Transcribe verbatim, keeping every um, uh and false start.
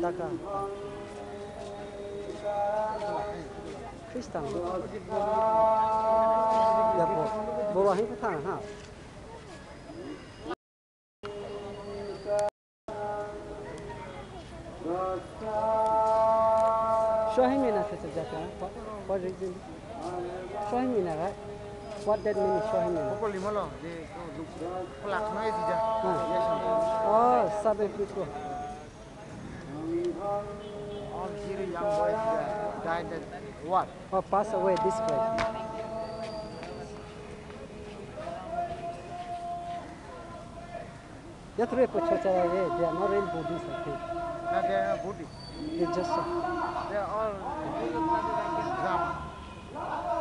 Dhaka. Christian. Ya bu. Borohin ko thang ha. Show him in a Jaka. What reason? Show him in a right. What that means? Show him in a. Oh, seven people. All here young boys died at what? Or pass away this way. They are not real Buddhists, I think. No, they are not Buddhists. They just. They are all Islam.